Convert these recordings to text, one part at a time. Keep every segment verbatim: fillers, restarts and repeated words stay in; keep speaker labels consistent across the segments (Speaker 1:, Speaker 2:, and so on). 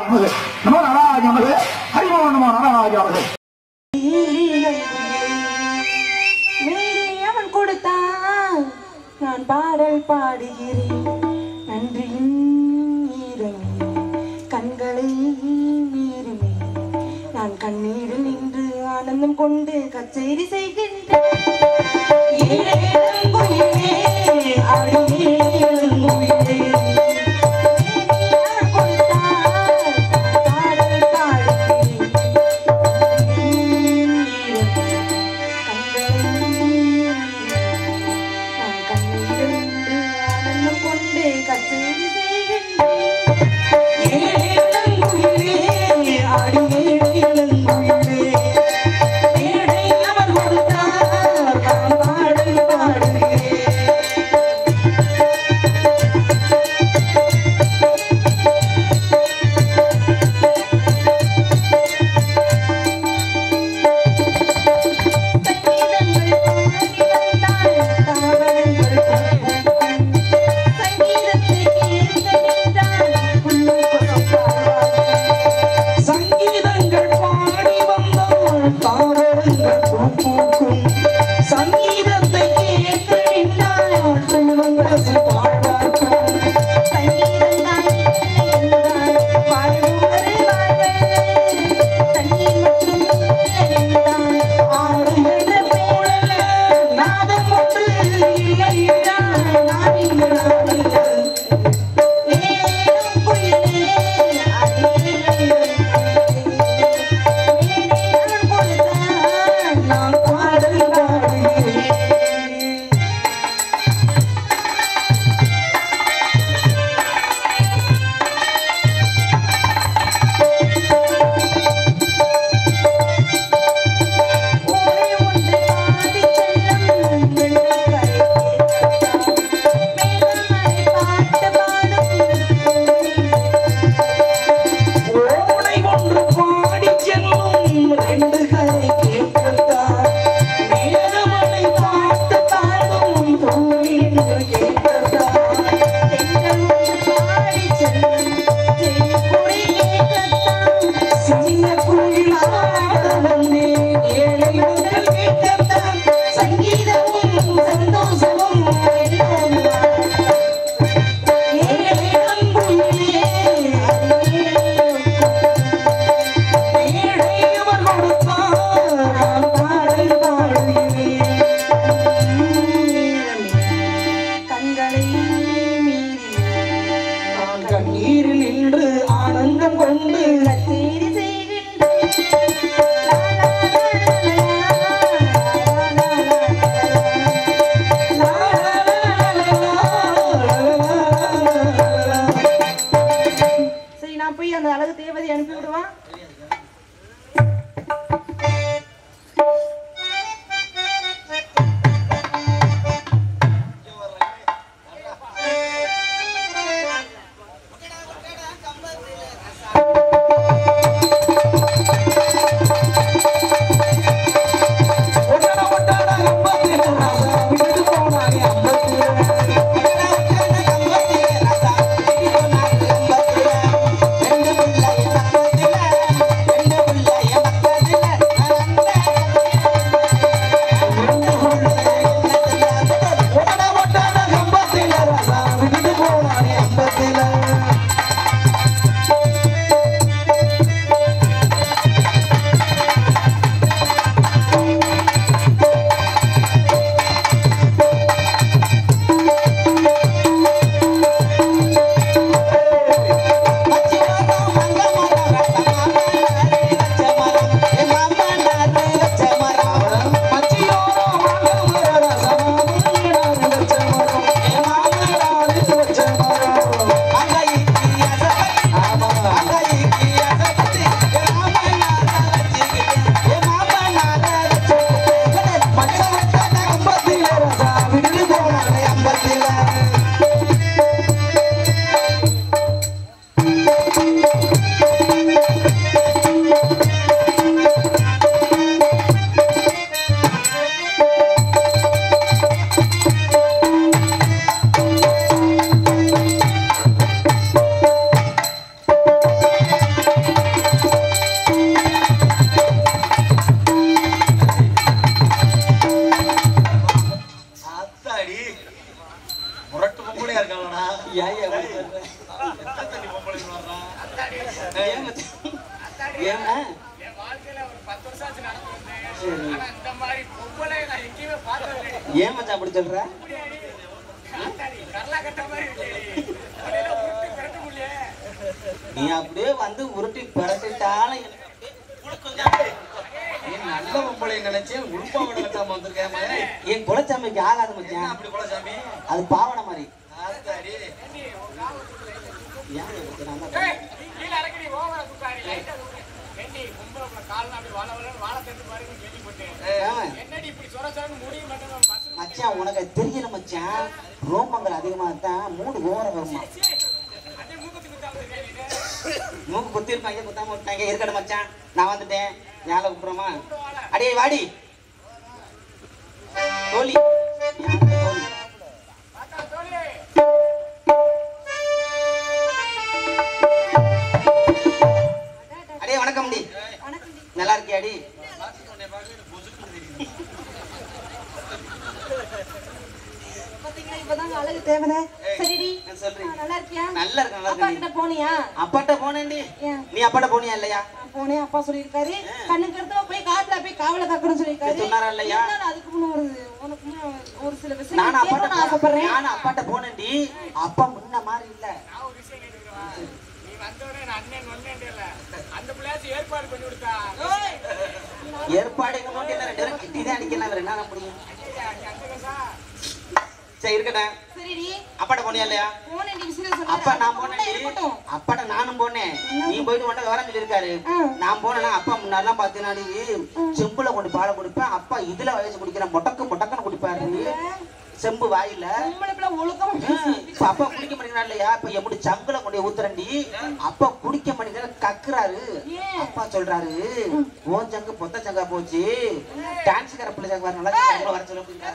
Speaker 1: நமது நமோ நாராஜ நமது ஹரிமோ நமோ நாராஜ நமது.
Speaker 2: அவன் கொடுத்தான் நான் பாடல் பாடுகிறேன் நன்றியின் ஈரமே கண்களை மீறுமே நான் கண்ணீரில் நின்று ஆனந்தம் கொண்டு கச்சேரி செய்கின்றேன்.
Speaker 3: Thank you. ஏமா ஏன் மச்சான் அப்படி சொல்ற? நீ அப்படியே வந்து உருட்டி பரட்டிட்டாலும் நல்ல பொம்பளை நினைச்சேன். உடுப்பாவோட கட்டாம வந்திருக்கேன். என் குலச்சாமிக்கு ஆகாது மச்சான். அப்படி குலச்சாமி அது பாவனை மாதிரி. மச்சான் உனக்கு தெரியல மச்சான், ரோமங்கள் அதிகமா தான் மூடு ஓரம் வருமா. மூக்கு குத்தி இருப்பாங்க குத்தாம விட்டாங்க. இருக்கட்டும் மச்சான், நான் வந்துட்டேன். யாரை கூப்பிடுறோமா? அடே வாடி தோழி. அடே வணக்கம் டி. நல்லா இருக்கியாடி?
Speaker 2: அழகு தேவனே. சரிடி, நல்லா இருக்கியா?
Speaker 3: நல்லா இருக்கு. நல்லா
Speaker 2: அப்பா கிட்ட போனியா?
Speaker 3: அப்பாட்ட போனேன்டி. நீ அப்பாட்ட போனியா இல்லையா?
Speaker 2: போனேன். அப்பா சொல்லியிருக்காரு கண்ணுக்கு எடுத்து போய் காட்டுல போய் காவலை காக்கணும்னு சொல்லியிருக்காரு.
Speaker 3: சொன்னாரா இல்லையா?
Speaker 2: அதுக்கு முன்ன ஒரு உனக்கு ஒரு சில விஷயம்
Speaker 3: நான் அப்பாட்ட
Speaker 2: ஆசைப்படுறேன்.
Speaker 3: நான் அப்பாட்ட போனேன்டி. அப்பா முன்ன மாதிரி இல்ல. ஏற்பாடு என்ன முடியும்? சரி இருக்கட்டும். அப்பாட்ட போனியா இல்லையா? அப்பா நான் போனேன். அப்பாட்ட நானும் போனேன். நீ போயிட்டு உன்ட்ட விவரம் சொல்லி இருக்காரு. நான் போனேன்னா அப்பா முன்னாடிலாம் பாத்தீங்கன்னா செம்புல கொண்டு பாலை குடிப்பேன். அப்பா இதுல வயசு குடிக்கிறேன். மொட்டக்கு மொட்டக்குன்னு குடிப்பாரு. செம்பு வாயில அப்பா குடிக்க மாட்டேங்கிறா இல்லையா? இப்ப எப்படி சங்குல கொண்டு ஊத்துறண்டி. அப்பா குடிக்க மாட்டேங்கிற கக்குறாரு. அப்பா சொல்றாரு ஓன் சங்கு பொத்த சங்கா போச்சு. டான்ஸ் கர பிள்ளை சங்கு வரணும் வர சொல்ல.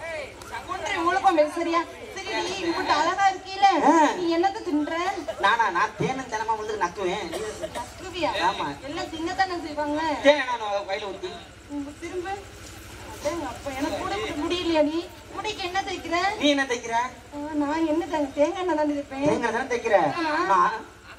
Speaker 2: அழகா இருக்கீல, நீ என்னத்த தின்ற?
Speaker 3: நானா நான் தேனும் தினமா வந்து நக்குவேன். ஆமா
Speaker 2: எல்லாம் தின்னதானே செய்வாங்க.
Speaker 3: தேன வயல ஊத்தி
Speaker 2: திரும்ப அப்ப எனக்கு கூட முடியலையா? நீ முடிக்கு என்ன தைக்கிற?
Speaker 3: நீ என்ன தைக்கிற?
Speaker 2: நான் என்ன தேங்காய் எண்ணெய் தான் தைப்பேன்.
Speaker 3: தேங்காய் தானே தைக்கிற? நான்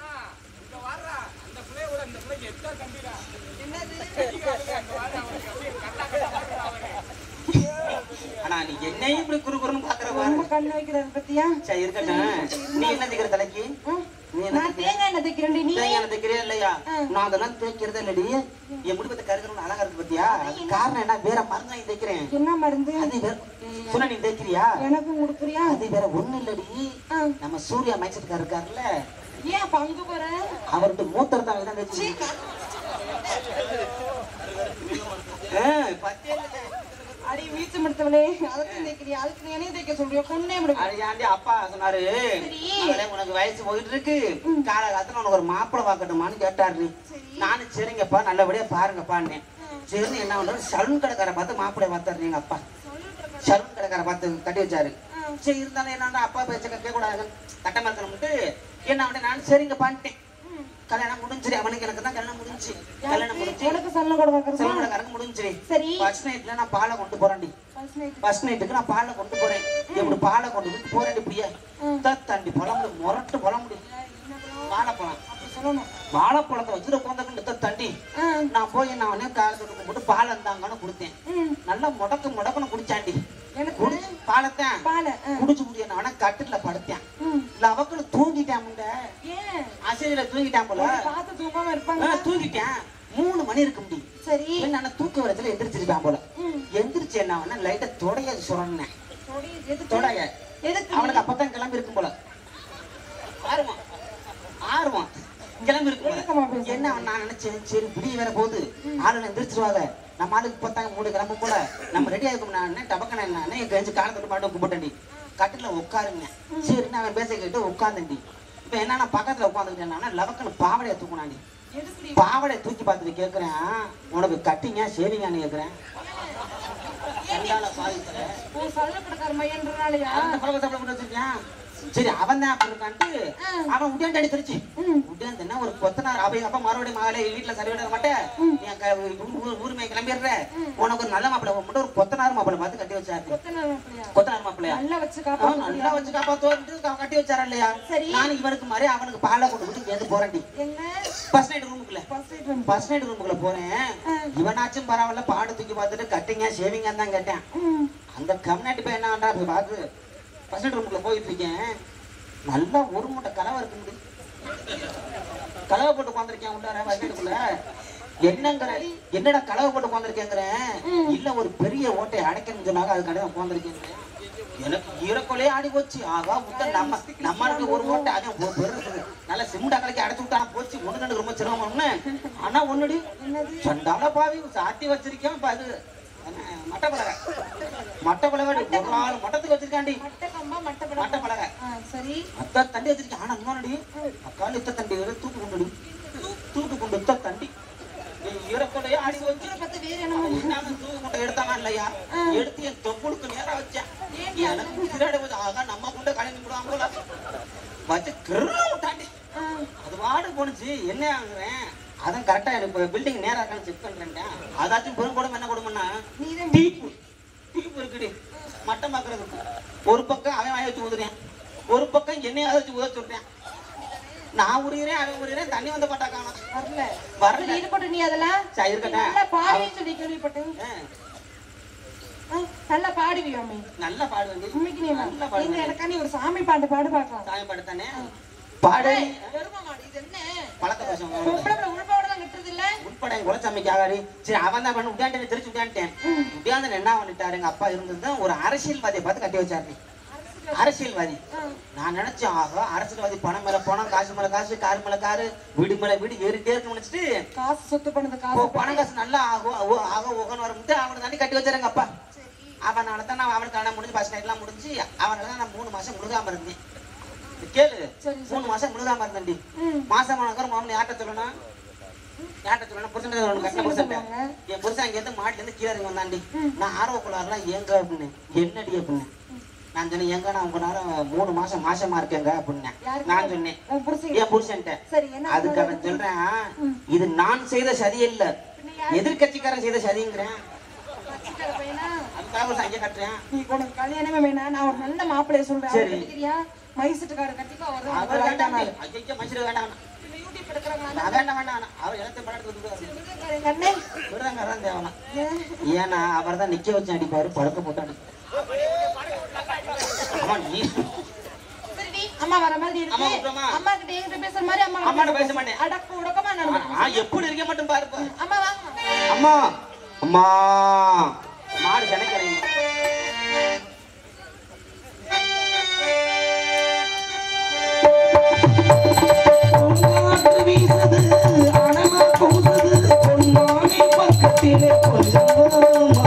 Speaker 3: ஆனா நீ என்னையும் இப்படி குறு குறுன்னு பாக்குற பாரு.
Speaker 2: கண்ணு வைக்கிறது பத்தியா?
Speaker 3: சரி இருக்கட்டும். நீ என்ன தைக்கிற தலைக்கு?
Speaker 2: நான் தேங்காய் எண்ணெய் தைக்கிறேன். நீ
Speaker 3: தேங்காய் எண்ணெய் தைக்கிறியா இல்லையா? நான் அதெல்லாம் தேய்க்கிறதே இல்லடி. என் முடிப்பத்தை கருக்கணும்னு அழகா இருக்கு பத்தியா? காரணம் என்ன? வேற மருந்து வாங்கி தைக்கிறேன்.
Speaker 2: என்ன மருந்து?
Speaker 3: அது வேற சொன்ன நீ தைக்கிறியா?
Speaker 2: எனக்கும் கொடுக்குறியா?
Speaker 3: அது வேற ஒண்ணு இல்லடி. நம்ம சூர்யா மைசூர்கார் இருக்காருல்ல,
Speaker 2: ஏன் பங்கு போற?
Speaker 3: அவர்கிட்ட மூத்தர் தான் இதான் தைச்சு.
Speaker 2: அடி வீச்சு முடித்தவனே, அதுக்கு தைக்கிறியா? அதுக்கு நீ என்ன தைக்க சொல்றியா? கொன்னே முடியும்.
Speaker 3: அடியாண்டி அப்பா சொன்னாரு உனக்கு வயசு போயிட்டு இருக்கு, காலகாலத்துல உனக்கு ஒரு மாப்பிள்ளை பார்க்கட்டுமான்னு கேட்டாரு. நானும் சரிங்கப்பா நல்லபடியா பாருங்கப்பான்னு. சரி என்ன பண்றது, சலூன் கடைக்கார பார்த்து மாப்பிள்ளை பார்த்தாரு எங்க அப்பா. சலூன் கடைக்கார பார்த்து கட்டி வச்சாரு. சரி இருந்தாலும் என்ன அப்பா பேச்ச கேட்க கூடாது கட்ட மறுக்கணும்ட்டு என்ன வந்து நான் சரிங்க பண்ணிட்டேன். கல்யாணம் முடிஞ்சிரு. அவனுக்கு எனக்கு தான் கல்யாணம் முடிஞ்சு. கல்யாணம் முடிஞ்சு
Speaker 2: எனக்கு சலூன் கடை
Speaker 3: சலூன் கடைக்காரங்க முடிஞ்சிரு.
Speaker 2: சரி
Speaker 3: ஃபர்ஸ்ட் நைட்ல நான் பாலை கொண்டு போறேன்டி. ஃபர்ஸ்ட் நைட்டுக்கு நான் பாலை கொண்டு போறேன். எப்படி பாலை கொண்டு போய் போறேன் இப்படியே தண்டி பழம் முரட்டு பழம் முடியும். வாழைப்பழம் வாழைப்பழத்தை வச்சுட்டு உட்காந்துக்கிட்டு தண்டி நான் போய் நான் உடனே காலத்துக்கு போட்டு பால் இருந்தாங்கன்னு கொடுத்தேன். நல்லா முடக்கு முடக்குன்னு குடிச்சாண்டி. பாலத்தான் குடிச்சு முடிய நான் கட்டுல படுத்தேன். லவக்குன்னு தூங்கிட்டேன். முண்ட அசையில தூங்கிட்டான் போல. தூங்கிட்டேன். மூணு மணி இருக்கு முடியும். சரி நான் தூக்க வரத்துல எந்திரிச்சிருப்பான் போல. எந்திரிச்சு என்ன லைட்டா தொடைய சுரன்னேன். தொடைய அவனுக்கு அப்பதான் கிளம்பி இருக்கும் போல. ஆர்வம் ஆர்வம் கிளம்பி இருக்கும். என்ன நான் நினைச்சேன் சரி விடிய வேற போகுது, ஆளுநர் எந்திரிச்சிருவாங்க, நம்ம ஆளுக்கு பார்த்தாங்க மூணு கிளம்ப போல, நம்ம ரெடி ஆகும். நான் டபக்கன என்ன கழிச்சு காலத்தோட பாட்டு கும்பிட்டேன்டி. கட்டில உட்காருங்க. சரி அவன் பேச கேட்டு உட்காந்துண்டி. இப்ப என்ன பக்கத்துல உட்காந்துக்கிட்டேன்னா லவக்கன்னு பாவடையை தூக்குனாண்டி. பாவடையை தூக்கி பார்த்துட்டு கேட்கிறேன் உனக்கு கட்டிங்க சேவிங்கான்னு கேட்கிறேன். சரி அவன் தான் அப்படி இருக்கான்ட்டு அவன் உடனே அடி தெரிச்சு உடனே ஒரு கொத்தனார் அவ அப்பா மறுபடியும் மகளே வீட்டுல சரி விட மாட்டேன் ஊருமே கிளம்பிடுற உனக்கு ஒரு நல்ல மாப்பிள்ளை மட்டும் ஒரு கொத்தனார் மாப்பிள்ளை பார்த்து கட்டி வச்சாரு. கொத்தனார் மாப்பிள்ளையா நல்லா வச்சு காப்பாத்து கட்டி வச்சாரா இல்லையா? நான் இவனுக்கு மாதிரி அவனுக்கு பாலை கொண்டு விட்டு எது போறேன்டி ஃபர்ஸ்ட் நைட் ரூமுக்குள்ள ஃபர்ஸ்ட் நைட் ரூமுக்குள்ள போறேன். இவனாச்சும் பரவாயில்ல பாடு தூக்கி பார்த்துட்டு கட்டிங்க ஷேவிங்கா தான் கேட்டேன். அந்த கம்நாட்டி போய் என்ன பண்றா போய் பார்த்து ஃபர்ஸ்ட் நைட் ரூமுக்குள்ள போயிட்டு இருக்கேன். நல்லா ஒரு மூட்டை கலவை இருக்கு முடியும் கலவை போட்டு உட்காந்துருக்கேன் உள்ளார ஃபர்ஸ்ட் நைட்டுக்குள்ள. என்னங்கிற என்னடா கலவை போட்டு உட்காந்துருக்கேங்கிறேன். இல்ல ஒரு பெரிய ஓட்டையை அடைக்கணும்னு சொன்னாங்க அது கடை உட்காந்துருக்கேன். எனக்கு ஈரக்கொலையே ஆடி போச்சு. ஆகா முத்த நம்ம நம்மளுக்கு ஒரு ஓட்டை அதே பெருது நல்லா சிமெண்டா கலக்கி அடைச்சு விட்டா போச்சு. ஒண்ணு ரெண்டு ரொம்ப சிரமம்னு ஆனா ஒண்ணுடி சண்டால பாவி சாத்தி வச்சிருக்கேன். அது மட்டை பலகை மட்டை பலகை ஒரு நாலு மட்டத்துக்கு வச்சிருக்காண்டி மட்டை பலகை சரி அத்த தண்டி வச்சிருக்கேன். ஆனா இன்னொன்னடி அக்கால் இத்த தண்டி தூக்கு கொண்டு தூக்கு கொண்டு இத்த தண்டி ஈரக்கொலையே ஆடி வச்சு தூக்கு கொண்டு எடுத்தானா இல்லையா எடுத்து என் தொப்புளுக்கு நேரம் வச்சேன். எனக்கு சிராட போச்சு. ஆகா நம்ம கொண்டு கலை நிமிடுவாங்க போல வச்சு கிரும் தாண்டி அது வாடு போனுச்சு. என்ன ஆகுறேன் அதான் கரெக்டா எனக்கு பில்டிங் நேரா இருக்கான்னு செக் பண்றேன். அதாச்சும் பெரும் கொடுமை என்ன கொடுமைன்னா டீப்பு டீப்பு இருக்குடி மட்டம் பாக்குறதுக்கு ஒரு பக்கம் அவன் வாய வச்சு ஊதுறேன் ஒரு பக்கம் என்னையாவது வச்சு ஊத சொல்றேன். நான் உரிகிறேன் அவன் உரிகிறேன் தண்ணி வந்த பாட்டா காணும் வரல வரல இருக்கட்டும். நீ அதெல்லாம் சரி இருக்கட்டும் பாடி சொல்லி கேள்விப்பட்டேன். நல்லா பாடுவியாமே நல்லா பாடுவேன் உண்மைக்கு. நீ நல்லா பாடுவீங்க. எனக்கா நீ ஒரு சாமி பாட்டு பாடு பார்க்கலாம். சாமி பாட்டு தானே பாடு பழக்க பேசும் உட்பட குலச்சாமிக்கு ஆகாடி. சரி அவன் தான் பண்ண உட்காந்து தெரிச்சு உட்காந்துட்டேன். உட்காந்து என்ன பண்ணிட்டாரு எங்க அப்பா இருந்ததுதான் ஒரு அரசியல்வாதியை பார்த்து கட்டி வச்சாரு. அரசியல்வாதி நான் நினைச்சேன் ஆகா அரசியல்வாதி பணம் மேல பணம் காசு மேல காசு காரு மேல காரு வீடு மேல வீடு ஏறிட்டே இருக்கு நினைச்சிட்டு காசு சொத்து பண்ணது காசு பணம் காசு நல்லா ஆகும் ஆக ஓகன்னு வரும்போது அவனை தாண்டி கட்டி வச்சாருங்க அப்பா. அவனால தான் நான் அவனுக்கு கல்யாணம் முடிஞ்சு பஸ் நைட் எல்லாம் முடிஞ்சு அவனால தான் நான் மூணு மாசம் முழுகாம இருந்தேன். கேளு மூணு மாசம் முழுகாம இருந்தேன்டி. மாசம் மாமன் யார்ட்ட சொல்லணும் யார்ட்ட சொல்லணும் புருஷன் கட்ட புருஷன் என் புருஷன் அங்க இருந்து மாட்டுல இருந்து கீழே வந்தாண்டி. நான் ஆர்வக்குள்ளாரெல்லாம் எங்க அப்படின்னு என்னடி அப்படின்னு நான் சொன்னேன். எங்க நான் உங்க நேரம் மூணு மாசம் மாசமா இருக்கேங்க அப்படின்னு நான் சொன்னேன் என் புருஷன்ட்ட. அதுக்கு அவன் சொல்றேன் இது நான் செய்த சதி இல்ல எதிர்கட்சிக்காரன் செய்த சதிங்கிறேன். அதுக்காக சங்க கட்டுறேன். நீ உனக்கு கல்யாணமே வேணாம் நான் ஒரு நல்ல மாப்பிள்ளைய சொல்றேன். சரி மைசூட்டுக்கார கட்டிக்கோ அவர் வேண்டாம். ஐயோ மைசூர் வேண்டாம் யூடியூப் எடுக்கறாங்க வேண்டாம் வேண்டாம் அவர் எல்லாத்தையும் படத்துக்கு விடுவாரு கண்ணே விடுறாங்க அதான் தேவனா. ஏன்னா அவர் தான் நிக்க வச்சு அடிப்பாரு பழக்க போட்டு அடி. அம்மா நீ சரி அம்மா வர மாதிரி இருக்கு. அம்மா கிட்ட எங்க பேசுற மாதிரி அம்மா அம்மாட்ட பேச மாட்டேன். அடக்கு உடக்கமா நான் ஆ எப்படி இருக்க மாட்டேன் பாரு. அம்மா வாங்க அம்மா அம்மா மாடு ஜனக்கறீங்க வீசது அனமா போகுது பொன்னானே பக்கத்திலே கொஞ்சமா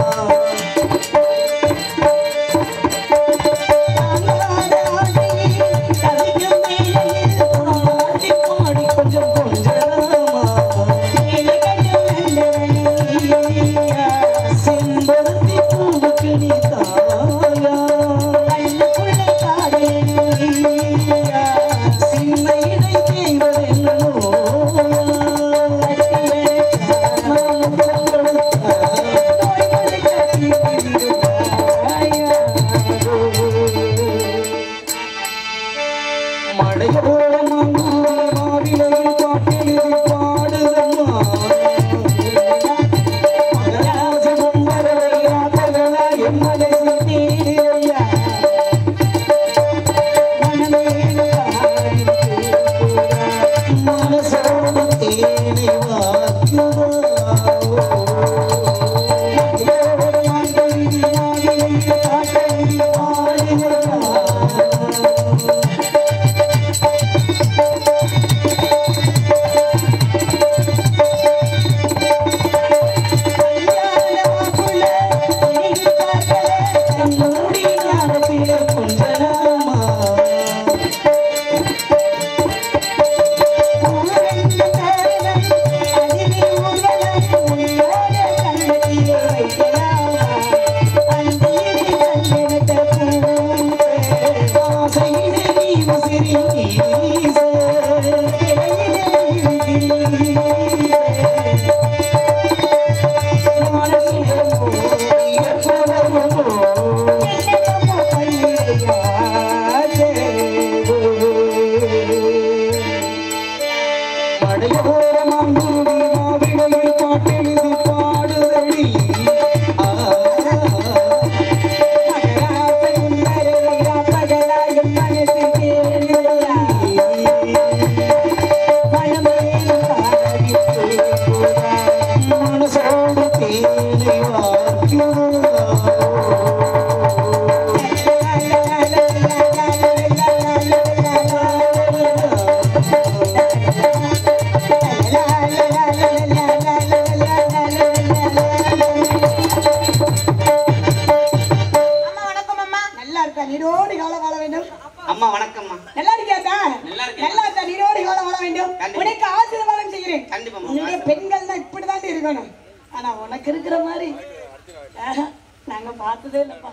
Speaker 2: ஆசீர்வாதம் செய்கிறேன்.
Speaker 3: கண்டிப்பா
Speaker 2: உன்னுடைய பெண்கள் தான் இப்படிதான் இருக்கணும். ஆனா உனக்கு இருக்கிற மாதிரி நாங்க பார்த்ததே இல்லப்பா.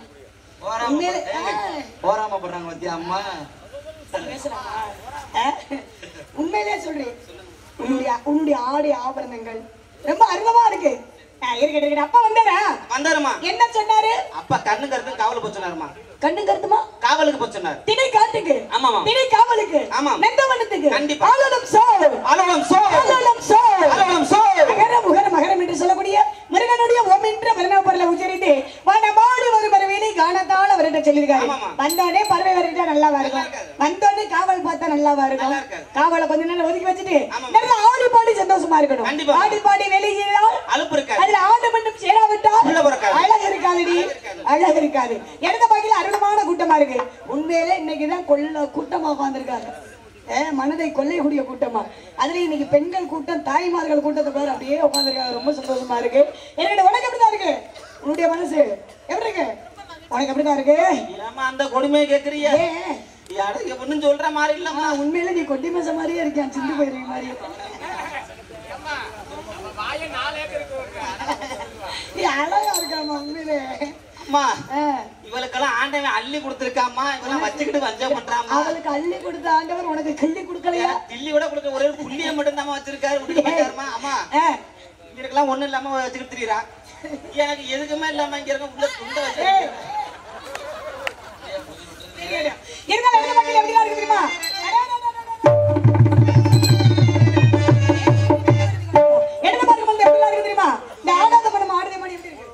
Speaker 3: போராம போடுறாங்க பத்தியா அம்மா
Speaker 2: உண்மையிலே சொல்றேன். உன்னுடைய உன்னுடைய ஆடை ஆபரணங்கள் ரொம்ப அருவமா இருக்கு. இருக்கட்டும், அப்பா வந்தாரா?
Speaker 3: வந்தாருமா.
Speaker 2: என்ன சொன்னாரு?
Speaker 3: அப்பா கண்ணு கருத்து காவல் போய் சொன்னாருமா.
Speaker 2: கண்ணு கருத்துமா? காவலுக்கு போய் சொன்னார். திணை காட்டுக்கு. ஆமாமா. திணை காவலுக்கு. ஆமா. நந்தவனத்துக்கு. கண்டிப்பா. ஆலலம் சோ. ஆலலம் சோ. ஆலலம் சோ. ஆலலம் சோ. மகர முகர மகரம் என்று சொல்லக்கூடிய முருகனுடைய ஓம் என்ற மரணபொருளை உச்சரித்து வானமாடி வரும் பறவையை காணத்தால அவர்கிட்ட சொல்லியிருக்காரு. வந்தோடனே பறவை வரட்டா நல்லாவா இருக்கும். வந்தோடனே காவல் பார்த்தா நல்லாவா இருக்கும். காவலை கொஞ்ச நேரம் ஒதுக்கி வச்சுட்டு நல்லா ஆடி பாடி சந்தோஷமா இருக்கணும். ஆடி பாடி வெளியினால் அலுப்பு இருக்காது. அதுல ஆடு மட்டும் சேராவிட்டால் அழகு இருக்காதுடி, அழகு இருக்காது. இடத்த பாக்கில அருளமான கூட்டமா இருக்கு. உண்மையிலே இன்னைக்குதான் கொள்ள கூட்டமா உட்கார்ந்துருக்காங்க. மனதை கொள்ளைக்கூடிய கூட்டமா. அதுல இன்னைக்கு பெண்கள் கூட்டம், தாய்மார்கள் கூட்டத்தை பேர் அப்படியே உட்காந்துருக்காங்க. ரொம்ப சந்தோஷமா இருக்கு. என்னோட உனக்கு எப்படிதான் இருக்கு? உன்னுடைய மனசு எப்படி இருக்கு? உனக்கு எப்படிதான் இருக்கு?
Speaker 3: அந்த கொடுமையை கேக்குறியா? ஒண்ணும் சொல்ற மாதிரி இல்லம்மா.
Speaker 2: உண்மையில நீ கொட்டி மச மாதிரியே இருக்கான், சிந்து போயிருக்க மாதிரியே. அழகா இருக்காமா உண்மையிலே.
Speaker 3: அம்மா இவளுக்கெல்லாம் ஆண்டவன் அள்ளி கொடுத்திருக்காமா. இவெல்லாம் வச்சுக்கிட்டு வஞ்ச பண்றாமா.
Speaker 2: அவளுக்கு அள்ளி கொடுத்த ஆண்டவர் உனக்கு கிள்ளி கொடுக்கலையா?
Speaker 3: கிள்ளி விட கொடுக்க ஒரே புள்ளிய மட்டும் தான் வச்சிருக்காரு. அம்மா இவருக்கெல்லாம் ஒண்ணும் இல்லாம வச்சுக்கிட்டு தெரியுறா. எனக்கு எதுக்குமே இல்லாம இங்க இருக்க உள்ள துண்ட வச்சு தெரியுமா? எடுத்து பார்க்க முடியல எப்படி இருக்கு தெரியுமா? இந்த ஆடாத படம் ஆடுதே மணி எப்படி இருக்கு?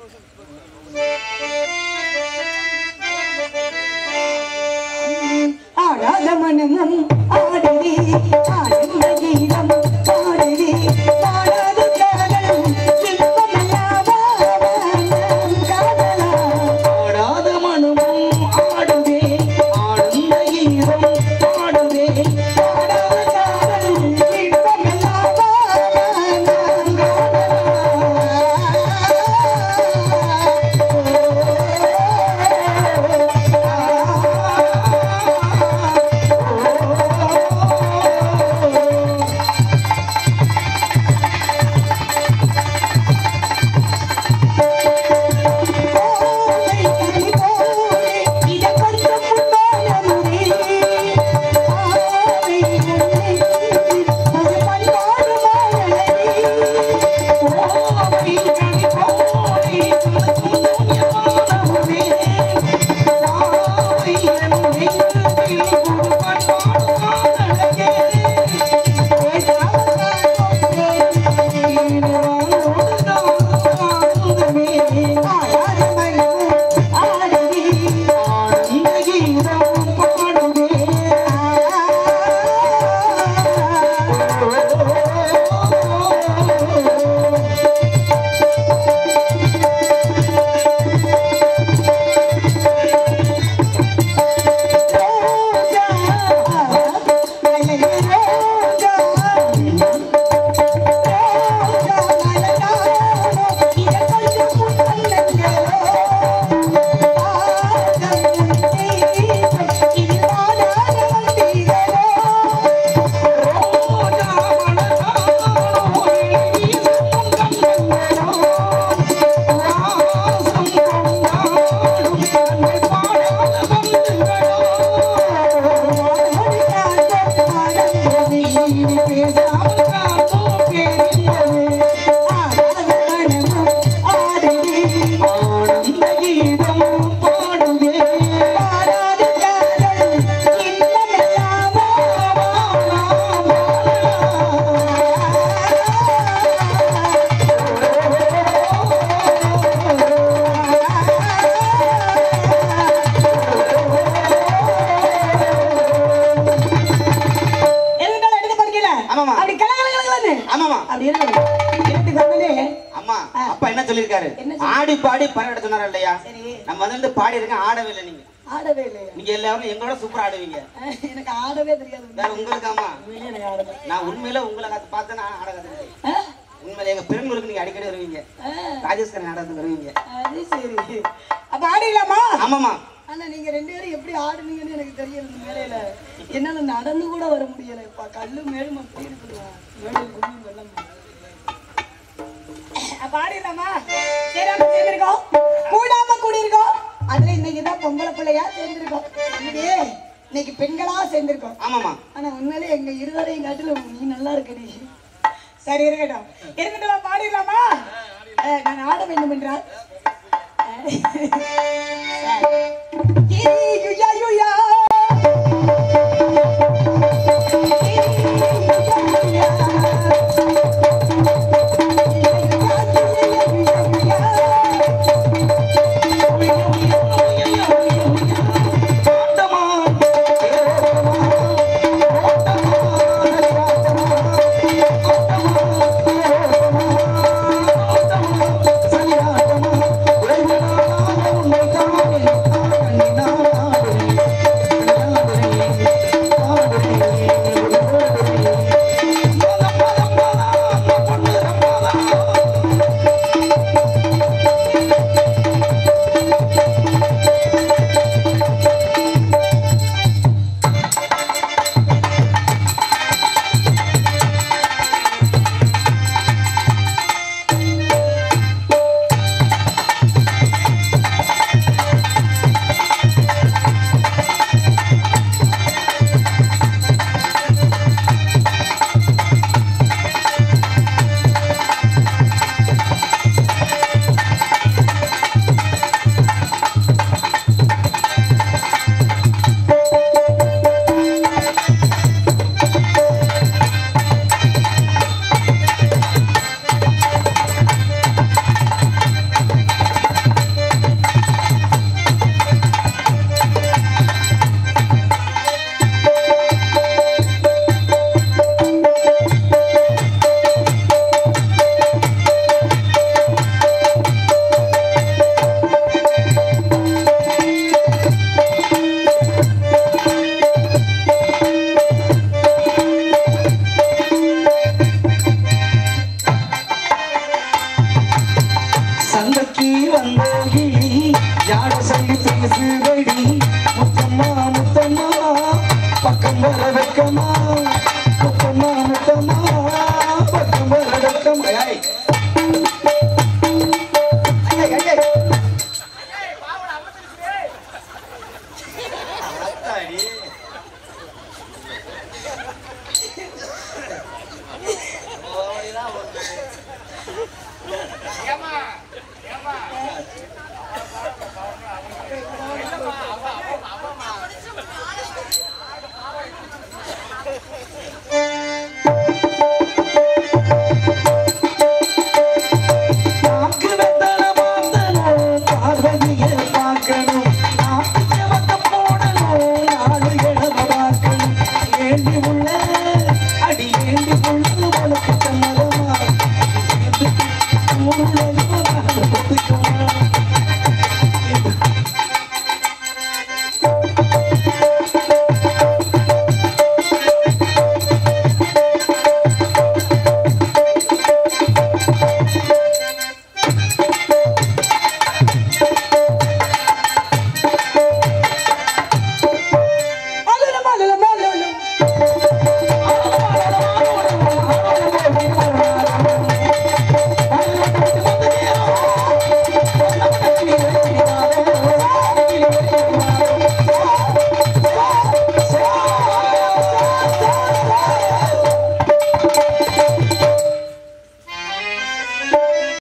Speaker 3: ஆடாத மனமும் ஆடுதே ஆடும் கீதம் ஆடுதே ஆடாத காதல் இன்பமல்லாவா காதலா. ஆடாத மனமும் ஆடுதே ஆடும் கீதம் ஆடுதே ஆடாத காதல் இன்பமல்லாவா ஆடி பாடி பரவ சொன்னாரா இல்லையா? நம்ம வந்து பாடி இருக்கேன், ஆடவே இல்லை. நீங்க
Speaker 2: ஆடவே இல்லையா?
Speaker 3: நீங்க எல்லாரும் எங்களோட சூப்பரா ஆடுவீங்க.
Speaker 2: எனக்கு ஆடவே தெரியாது.
Speaker 3: வேற உங்களுக்கு ஆமா நான் உண்மையில உங்களை காத்து பார்த்தா நான் ஆட கத்துக்கிட்டேன். உண்மையில எங்க பெருங்குருக்கு நீங்க அடிக்கடி வருவீங்க. ராஜேஸ்வரன் நாடகத்துக்கு வருவீங்க.
Speaker 2: அது சரி. அப்ப ஆடிடலாமா?
Speaker 3: ஆமாமா.
Speaker 2: ஆனா நீங்க ரெண்டு பேரும் எப்படி ஆடுனீங்கன்னு எனக்கு தெரியல. இந்த மேலையில என்னால நடந்து கூட வர முடியல. இப்ப கல்லு மேலும் அப்படி இருக்குல்ல, மேலும் குடியும் வெள்ளம் பாடிடலாமா? சேராம சேர்ந்திருக்கோம், கூடாம கூடியிருக்கோம். அதுல இன்னைக்குதான் பொம்பளை பிள்ளையா சேர்ந்திருக்கோம். இன்னைக்கு பெண்களா சேர்ந்திருக்கோம். ஆமாமா. ஆனா உண்மையிலே எங்க இருவரையும் காட்டிலும் நீ நல்லா இருக்கடி. சரி இருக்கட்டும், இருக்கட்டும். பாடிடலாமா? நான் ஆட வேண்டும் என்றால்